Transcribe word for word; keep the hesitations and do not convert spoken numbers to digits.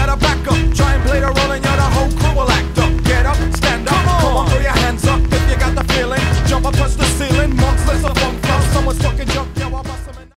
better back up. Try and play the role and you're the whole crew will act up. Get up, stand up, come on, come on, throw your hands up if you got the feeling. Jump up, touch the ceiling, monks, let's a funk flow. Someone's talking junk.